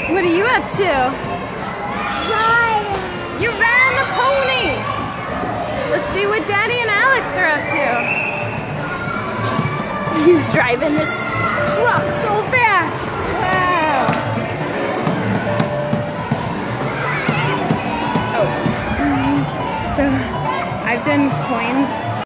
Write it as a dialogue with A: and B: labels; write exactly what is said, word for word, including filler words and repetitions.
A: What are you up to?
B: Riding.
A: You ran the pony! Let's see what Daddy and Alex are up to. He's driving this truck so fast. Wow. Oh. So I've done coins